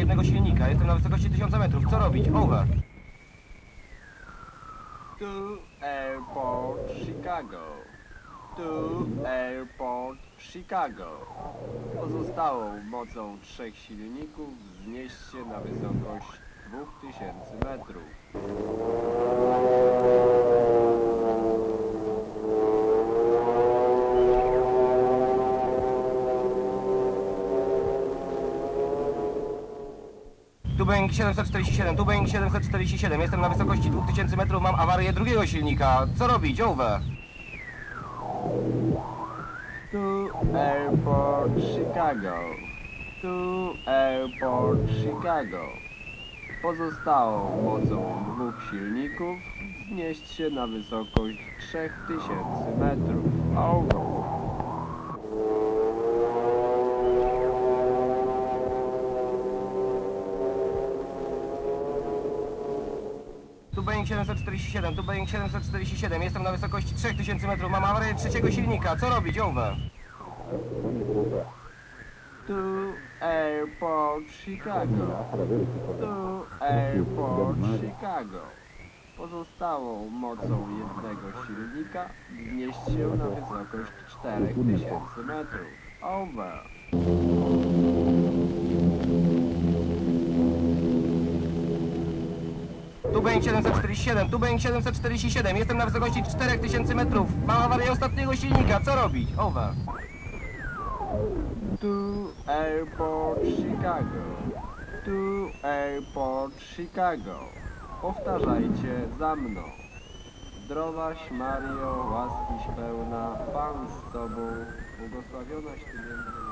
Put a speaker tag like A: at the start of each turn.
A: jednego silnika. Jestem na wysokości 1000 metrów. Co robić? Over.
B: To Airport Chicago. To Airport Chicago. Pozostałą mocą 3 silników wznieść się na wysokość 2000 metrów.
A: Tu Boeing 747, tu Boeing 747. Jestem na wysokości 2000 metrów, mam awarię drugiego silnika. Co robić? Over.
B: To Airport Chicago. To Airport Chicago. Pozostałą mocą 2 silników wznieść się na wysokość 3000 metrów. Over.
A: Tu Boeing 747, tu Boeing 747. Jestem na wysokości 3000 metrów, mam awarię trzeciego silnika. Co robić? Over.
B: To Airport Chicago. To Airport Chicago. Pozostałą mocą jednego silnika wznieść się na wysokość 4000 metrów. Over.
A: Tu Boeing 747, tu Boeing 747. Jestem na wysokości 4000 metrów, mam awarię ostatniego silnika. Co robić? Over.
B: To Airport Chicago. To Airport Chicago. Powtarzajcie za mną. Zdrowaś Mario, łaskiś pełna, Pan z Tobą, błogosławionaś Ty między